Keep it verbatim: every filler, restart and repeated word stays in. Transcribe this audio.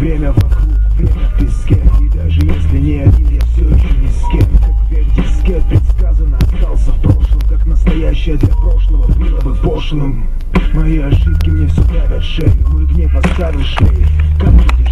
время вокруг, время в песке. И даже если не один, я все еще ни с кем. Как век дискет предсказано остался в прошлом. Как настоящее для прошлого было бы пошлым. Мои ошибки мне все давят шею, мой гнев оставил шлейф. Как люди